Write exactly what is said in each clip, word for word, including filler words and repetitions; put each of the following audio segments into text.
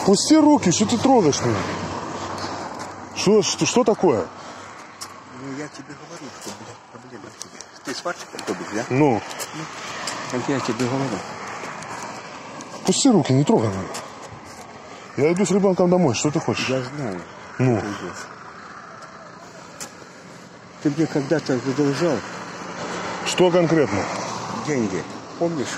Пусти руки, что ты трогаешь меня? Что, что, что такое? Ну, я тебе говорю, что, блядь, проблема в тебе. Ты сварщик автобус, да? Ну? Как я тебе говорю. Пусти руки, не трогай меня. Я иду с ребенком домой, что ты хочешь? Я знаю. Ну? Ты мне когда-то задолжал. Что конкретно? Деньги. Помнишь?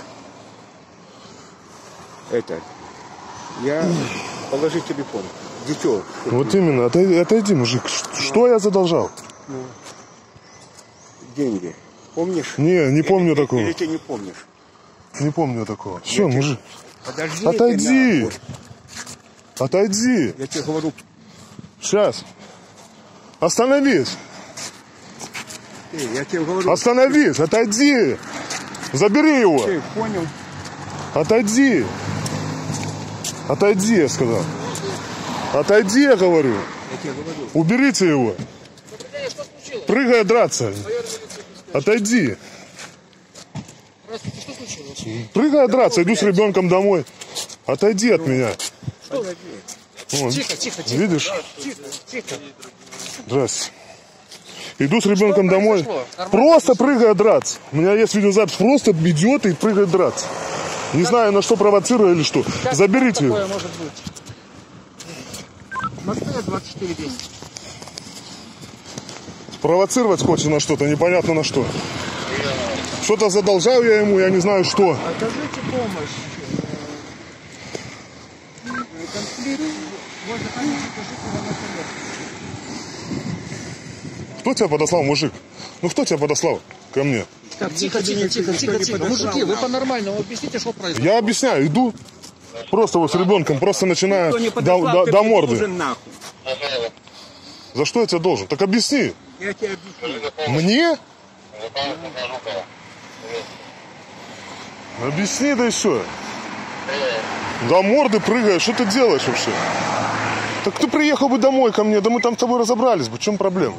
Это. Я положи телефон. Дитё. Вот именно. Отойди, отойди, мужик. Что ну. я задолжал? Ну. Деньги. Помнишь? Не, не помню или, такого. Или ты не помнишь? Не помню такого. Все, я мужик. Подожди. Отойди. Отойди. Я тебе говорю. Сейчас. Остановись. Эй, я тебе говорю. Остановись, отойди. Забери его. Ты понял? Отойди. Отойди, я сказал. Отойди, я говорю. Я тебе говорю. Уберите его. Прыгай драться. Отойди. Что случилось? Прыгай драться, иду с ребенком домой. Отойди от меня. Что? Вон. Тихо, тихо, тихо. Видишь? Тихо, тихо. Здрасте. Иду с ребенком Что домой. Просто прыгай драться. У меня есть видеозапись. Просто идет и прыгает драться. Не как? Знаю, на что провоцирую или что. Как Заберите его. Может быть? Москва двадцать четыре день. Провоцировать хочет на что-то, непонятно на что. Что-то задолжал я ему, я не знаю что. Окажите помощь. Конфликт. Вот, заходите, скажите вам это. Кто тебя подослал, мужик? Ну кто тебя подослал ко мне? Так, тихо, тихо, тихо, тихо, тихо. Мужики, вы по-нормальному объясните, что происходит. Я объясняю, иду. Просто вот с ребенком, просто начинаю до, до, до морды. За что я тебе должен? Так объясни. Я тебе объясню. Мне? Объясни, да еще. До морды прыгаешь, что ты делаешь вообще? Так ты приехал бы домой ко мне, да мы там с тобой разобрались бы, в чем проблема?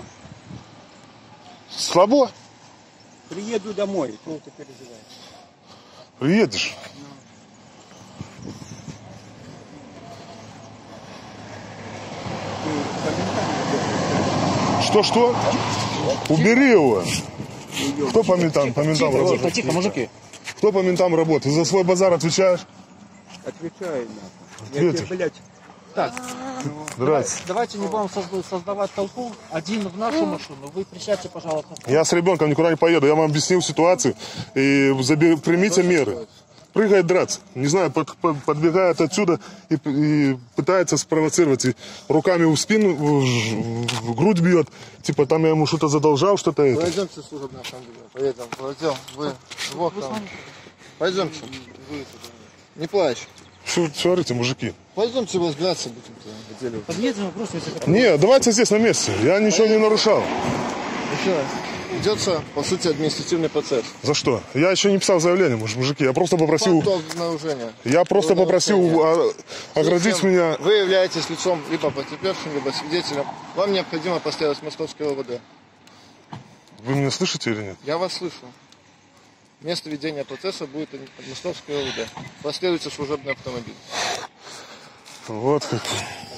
Слабо? Приеду домой, что ты переживаешь? Приедешь? Что-что? Убери его. Кто по ментам, по ментам тихо, работает? Тихо, тихо, мужики. Кто по ментам работает? Ты за свой базар отвечаешь? Отвечаю, Ответишь. Я тебе, блядь... Так, Здрасте. Давайте не будем создавать толпу. Один в нашу машину. Вы присядьте, пожалуйста. Я с ребенком никуда не поеду. Я вам объяснил ситуацию. И забер... примите меры. Прыгает драться. Не знаю, под, под, подбегает отсюда и, и пытается спровоцировать. И руками в спину, в, в грудь бьет. Типа там я ему что-то задолжал, что-то это. Пойдемте в служебный автомобиль. Поедем, пойдем. Вы, вот там. Пойдемте. Не плачь. Что творите, мужики? Пойдемте разбираться будем. Подъедем, вопрос, если... Не, давайте здесь на месте. Я ничего не нарушал. Еще раз. Ведется, по сути, административный процесс. За что? Я еще не писал заявление, мужики. Я просто попросил... Я просто попросил оградить меня... Вы являетесь лицом либо потерпевшим, либо свидетелем. Вам необходимо поставить московское ОВД. Вы меня слышите или нет? Я вас слышу. Место ведения процесса будет московское ОВД. Последуется служебный автомобиль. Вот как.